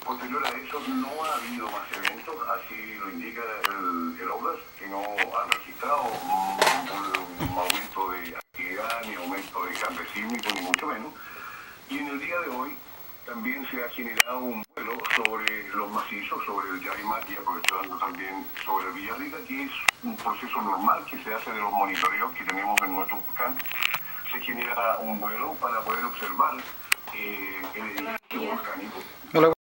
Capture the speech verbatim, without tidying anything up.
Posterior a eso no ha habido más eventos, así lo indica el, el Oblast, que no han registrado un, un aumento de actividad ni aumento de cambio sísmico, ni mucho menos. Y en el día de hoy también se ha generado un vuelo sobre los macizos, sobre el Yarimati, aprovechando también sobre el Villarrica, que es un proceso normal que se hace de los monitoreos que tenemos en nuestro volcán. Se genera un vuelo para poder observar eh, el edificio volcánico.